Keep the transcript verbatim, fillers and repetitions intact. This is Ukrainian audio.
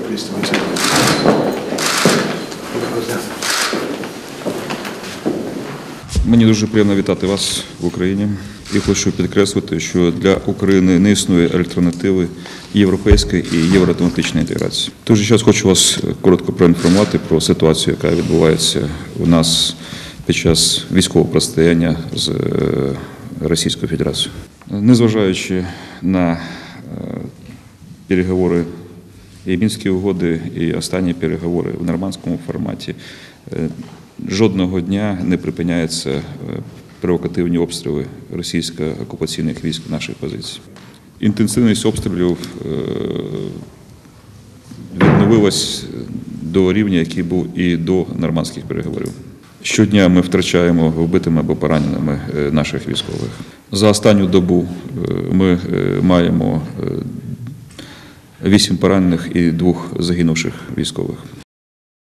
двісті вісім. Мені дуже приємно вітати вас в Україні і хочу підкреслити, що для України не існує альтернативи європейської і євроатлантичної інтеграції. В той же час хочу вас коротко проінформувати про ситуацію, яка відбувається у нас під час військового протистояння з Російською Федерацією. Незважаючи на переговори і Мінські угоди, і останні переговори в нормандському форматі, жодного дня не припиняються провокативні обстріли російсько-окупаційних військ наших позицій. Інтенсивність обстрілів відновилась до рівня, який був і до нормандських переговорів. Щодня ми втрачаємо вбитими або пораненими наших військових. За останню добу ми маємо вісім поранених і двох загинувших військових.